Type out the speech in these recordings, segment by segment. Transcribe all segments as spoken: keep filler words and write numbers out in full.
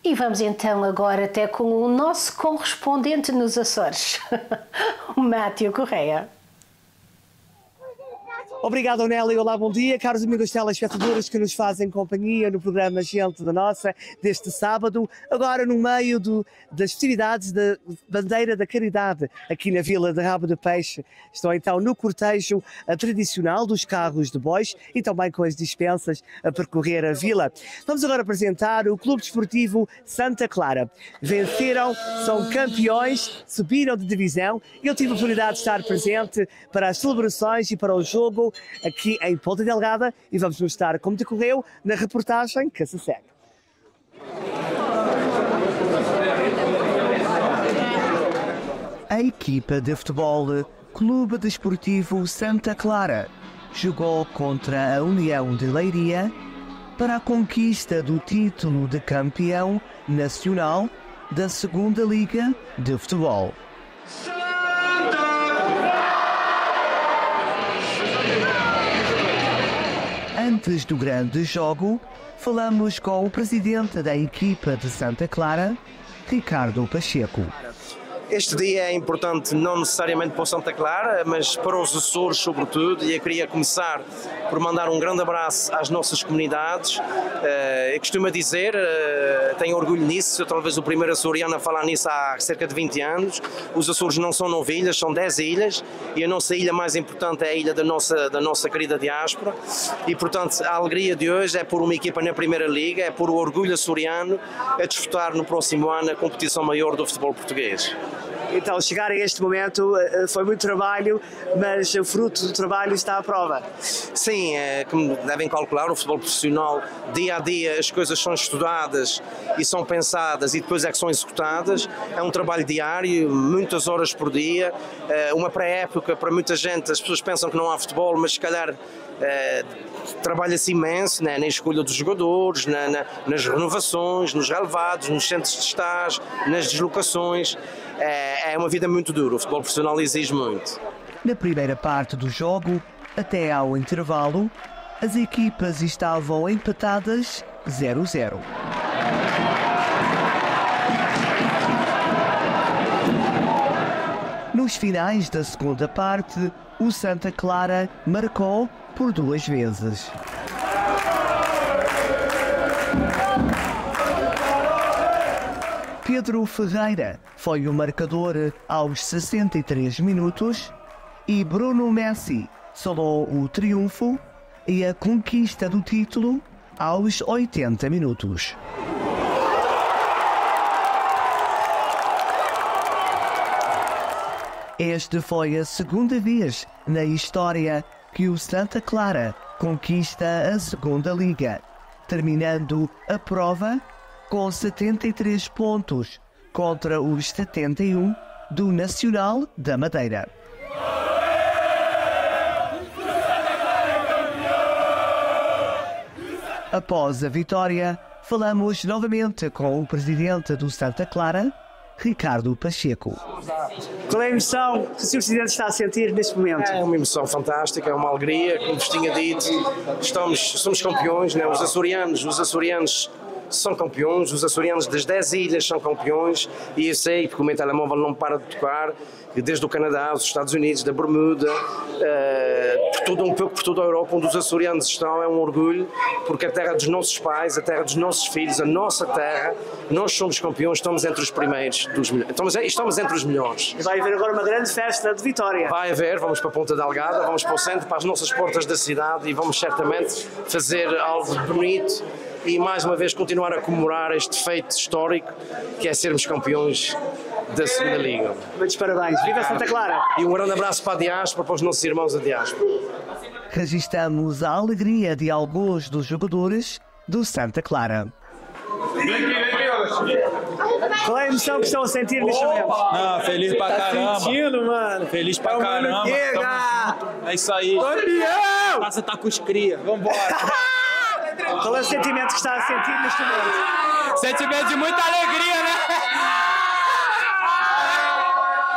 E vamos então agora até com o nosso correspondente nos Açores, o Mátio Correia. Obrigado, Nélia. Olá, bom dia. Caros amigos telespectadores que nos fazem companhia no programa Gente da Nossa deste sábado, agora no meio do, das festividades da Bandeira da Caridade, aqui na Vila de Rabo de Peixe. Estou então no cortejo tradicional dos carros de bois e também com as dispensas a percorrer a vila. Vamos agora apresentar o Clube Desportivo Santa Clara. Venceram, são campeões, subiram de divisão e eu tive a oportunidade de estar presente para as celebrações e para o jogo aqui em Ponta Delgada e vamos mostrar como decorreu na reportagem que se segue. A equipa de futebol Clube Desportivo Santa Clara jogou contra a União de Leiria para a conquista do título de campeão nacional da Segunda Liga de Futebol. Antes do grande jogo, falamos com o presidente da equipa de Santa Clara, Ricardo Pacheco. Este dia é importante não necessariamente para o Santa Clara, mas para os Açores sobretudo, e eu queria começar por mandar um grande abraço às nossas comunidades. Eu costumo dizer, tenho orgulho nisso, eu talvez o primeiro açoriano a falar nisso há cerca de vinte anos. Os Açores não são nove ilhas, são dez ilhas, e a nossa ilha mais importante é a ilha da nossa, da nossa querida diáspora, e portanto a alegria de hoje é por uma equipa na Primeira Liga, é por o orgulho açoriano a disputar no próximo ano a competição maior do futebol português. Então, chegar a este momento foi muito trabalho, mas o fruto do trabalho está à prova. Sim, é, como devem calcular, o futebol profissional, dia a dia as coisas são estudadas e são pensadas e depois é que são executadas. É um trabalho diário, muitas horas por dia, uma pré-época para muita gente. As pessoas pensam que não há futebol, mas se calhar é, trabalha-se imenso, né, na escolha dos jogadores, na, na, nas renovações, nos relevados, nos centros de estágio, nas deslocações. É, é uma vida muito dura, o futebol profissional exige muito. Na primeira parte do jogo, até ao intervalo, as equipas estavam empatadas zero a zero. Nos finais da segunda parte, o Santa Clara marcou por duas vezes. Pedro Ferreira foi o marcador aos sessenta e três minutos e Bruno Messi selou o triunfo e a conquista do título aos oitenta minutos. Esta foi a segunda vez na história que o Santa Clara conquista a Segunda Liga, terminando a prova com setenta e três pontos contra os setenta e um do Nacional da Madeira. Após a vitória, falamos novamente com o presidente do Santa Clara, Ricardo Pacheco. Qual é a emoção que o senhor Presidente está a sentir neste momento? É uma emoção fantástica, é uma alegria, como vos tinha dito, estamos, somos campeões, né? Os açorianos, os açorianos são campeões, os açorianos das dez ilhas são campeões, e eu sei, porque o meu telemóvel não para de tocar, desde o Canadá, os Estados Unidos, da Bermuda, uh, por tudo, um pouco por toda a Europa, onde os açorianos estão, é um orgulho, porque a terra dos nossos pais, a terra dos nossos filhos, a nossa terra, nós somos campeões, estamos entre os primeiros, dos, estamos, estamos entre os melhores. Vai haver agora uma grande festa de vitória. Vai haver, vamos para a Ponta Delgada, vamos para o centro, para as nossas portas da cidade, e vamos certamente fazer algo bonito e mais uma vez continuar a comemorar este feito histórico que é sermos campeões da Segunda Liga. Muitos parabéns. Viva Santa Clara! E um grande abraço para a diáspora, para os nossos irmãos da diáspora. Registramos a alegria de alguns dos jogadores do Santa Clara. Qual é a emoção que estão a sentir neste momento? Não, feliz pra caramba. Tá sentindo, mano? Feliz pra caramba. É isso aí. Campeão! Taça tá com os cria. Vambora. Qual é o sentimento que está a sentir neste momento? Sentimento de muita alegria, né?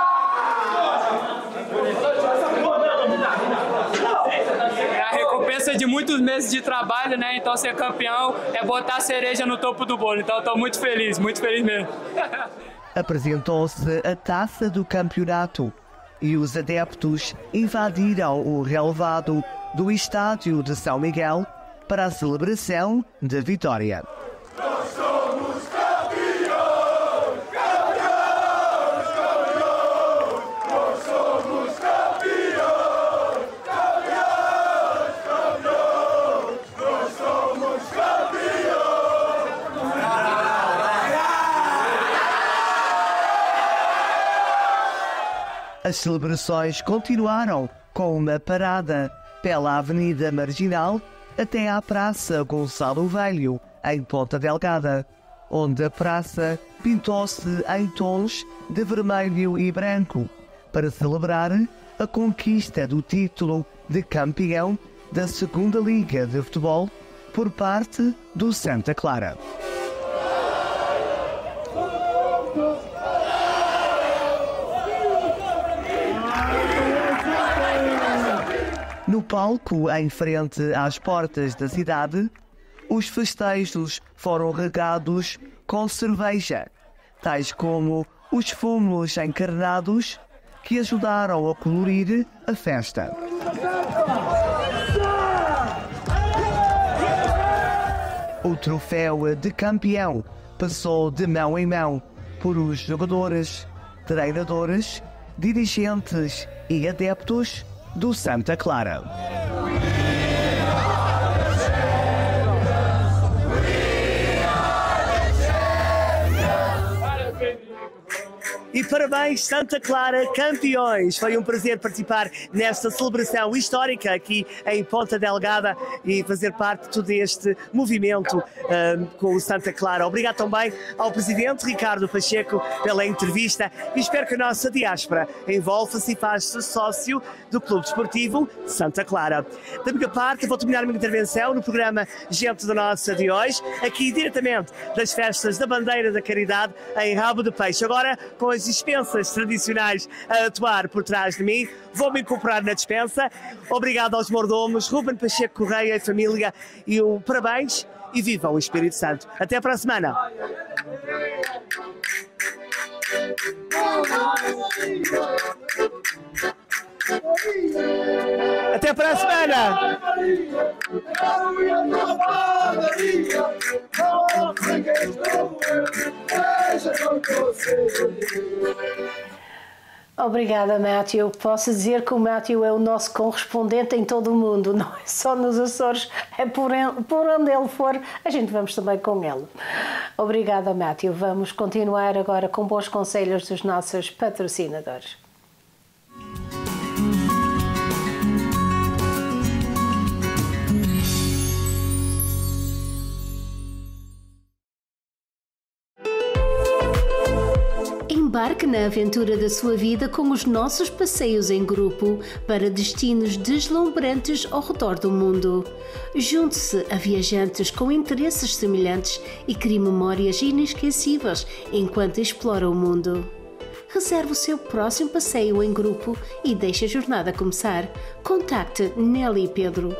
É a recompensa fruta de muitos meses de trabalho, né? Então ser campeão é botar a cereja no topo do bolo. Então estou muito feliz, muito feliz mesmo. Apresentou-se a taça do campeonato e os adeptos invadiram o relevado do estádio de São Miguel para a celebração da vitória. Nós somos campeões, campeões, campeões, nós somos campeões, campeões, campeões, nós somos campeões. As celebrações continuaram com uma parada pela Avenida Marginal até à Praça Gonçalo Velho, em Ponta Delgada, onde a praça pintou-se em tons de vermelho e branco para celebrar a conquista do título de campeão da Segunda Liga de Futebol por parte do Santa Clara. No palco, em frente às portas da cidade, os festejos foram regados com cerveja, tais como os fumos encarnados que ajudaram a colorir a festa. O troféu de campeão passou de mão em mão por os jogadores, treinadores, dirigentes e adeptos do Santa Clara. E parabéns, Santa Clara, campeões! Foi um prazer participar nesta celebração histórica aqui em Ponta Delgada e fazer parte de todo este movimento um, com o Santa Clara. Obrigado também ao Presidente Ricardo Pacheco pela entrevista e espero que a nossa diáspora envolva-se e faça sócio do Clube Desportivo Santa Clara. Da minha parte, vou terminar a minha intervenção no programa Gente da Nossa de hoje, aqui diretamente das festas da Bandeira da Caridade em Rabo de Peixe. Agora, com as dispensas tradicionais a atuar por trás de mim, vou-me incorporar na dispensa. Obrigado aos mordomos, Ruben Pacheco Correia e família, e o parabéns e viva o Espírito Santo. Até para a semana. Até para a semana! Obrigada, Matthew. Posso dizer que o Matthew é o nosso correspondente em todo o mundo, não é só nos Açores, é por, por onde ele for, a gente vamos também com ele. Obrigada, Matthew. Vamos continuar agora com bons conselhos dos nossos patrocinadores. Embarque na aventura da sua vida com os nossos passeios em grupo para destinos deslumbrantes ao redor do mundo. Junte-se a viajantes com interesses semelhantes e crie memórias inesquecíveis enquanto explora o mundo. Reserve o seu próximo passeio em grupo e deixe a jornada começar. Contacte Nelly e Pedro.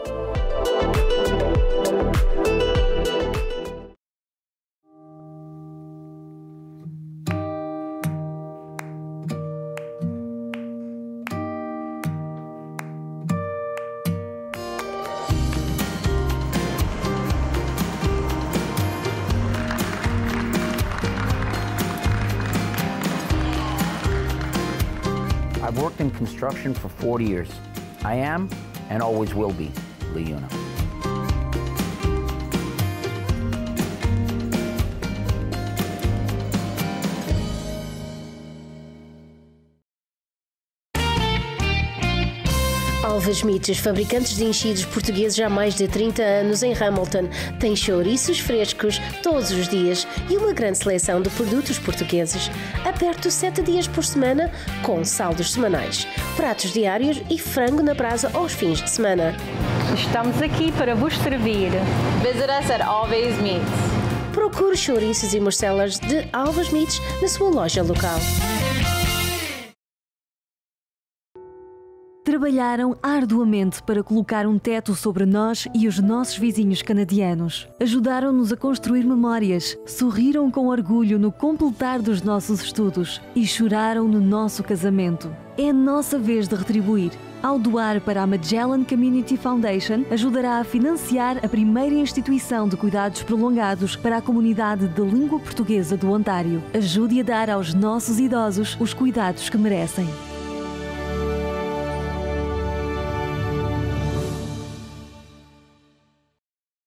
I've worked in construction for forty years. I am, and always will be, LiUNA. Alves Mites, fabricantes de enchidos portugueses há mais de trinta anos em Hamilton, tem chouriços frescos todos os dias e uma grande seleção de produtos portugueses. Aberto sete dias por semana, com saldos semanais, pratos diários e frango na brasa aos fins de semana. Estamos aqui para vos servir. Visit us at Alves Meats. Procure chouriços e morcelas de Alves Mites na sua loja local. Trabalharam arduamente para colocar um teto sobre nós e os nossos vizinhos canadianos. Ajudaram-nos a construir memórias, sorriram com orgulho no completar dos nossos estudos e choraram no nosso casamento. É a nossa vez de retribuir. Ao doar para a Magellan Community Foundation, ajudará a financiar a primeira instituição de cuidados prolongados para a comunidade de língua portuguesa do Ontário. Ajude a dar aos nossos idosos os cuidados que merecem.